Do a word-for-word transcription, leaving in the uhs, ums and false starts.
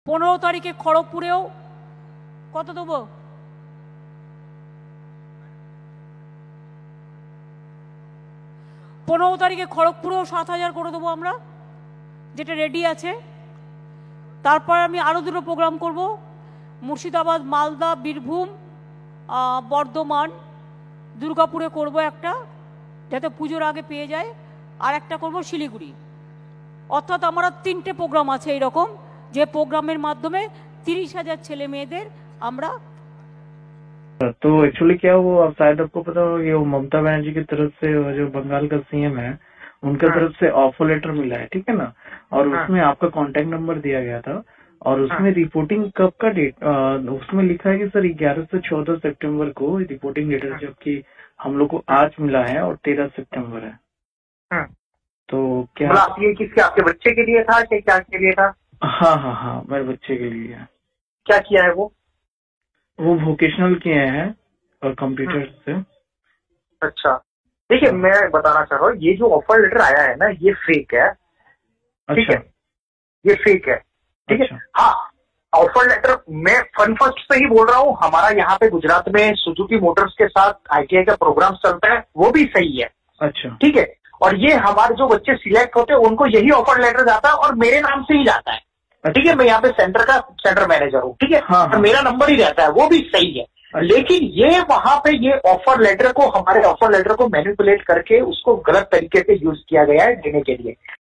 পনেরো তারিখে খড়গপুরেও কত দেবো? পনেরো তারিখে খড়গপুরেও সাত হাজার করে দেবো আমরা, যেটা রেডি আছে। তারপর আমি আরও দুটো প্রোগ্রাম করব, মুর্শিদাবাদ, মালদা, বীরভূম, বর্ধমান, দুর্গাপুরে করব একটা, যাতে পুজোর আগে পেয়ে যায়, আর একটা করব শিলিগুড়ি। অর্থাৎ আমার তিনটে প্রোগ্রাম আছে এইরকম, যে প্রোগ্রামের মাধ্যমে তিরিশ হাজার ছেলে মেয়েদের আমরা। तो एक्चुअली क्या वो शायद आपको पता हो, ये ममता बनर्जी की तरफ से जो बंगाल का सीएम है उनका हाँ। तरफ से ऑफर लेटर मिला है, ठीक है ना, और हाँ। उसमें आपका कांटेक्ट नंबर दिया गया था, और उसमें हाँ। रिपोर्टिंग कब का डेट उसमें लिखा है कि सर ग्यारह से चौदह सितंबर को रिपोर्टिंग लेटर, हाँ। जबकि हम लोग को आज मिला है और तेरह सितंबर है। हाँ। तो क्या आप ये किसके, आपके बच्चे के लिए था कि क्या के लिए था? हाँ हाँ हाँ मेरे बच्चे के लिए। क्या किया है वो वो वोकेशनल किए हैं और कंप्यूटर से। अच्छा, देखिए मैं बताना चाह रहा हूँ, ये जो ऑफर लेटर आया है ना, ये फेक है, ठीक है, ये फेक है, ठीक है। हाँ, ऑफर लेटर मैं फन फर्स्ट से ही बोल रहा हूँ, हमारा यहाँ पे गुजरात में सुजुकी मोटर्स के साथ आईटीआई का प्रोग्राम चलता है, वो भी सही है। अच्छा, ठीक है, और ये हमारे जो बच्चे सिलेक्ट होते हैं उनको यही ऑफर लेटर जाता है और मेरे नाम से ही जाता है, ठीक है। मैं यहाँ पे सेंटर का सेंटर मैनेजर हूँ, ठीक है, हाँ, हाँ। मेरा नंबर ही रहता है, वो भी सही है। अच्छा। लेकिन ये वहां पे ये ऑफर लेटर को, हमारे ऑफर लेटर को मैनिपुलेट करके उसको गलत तरीके से यूज किया गया है देने के लिए।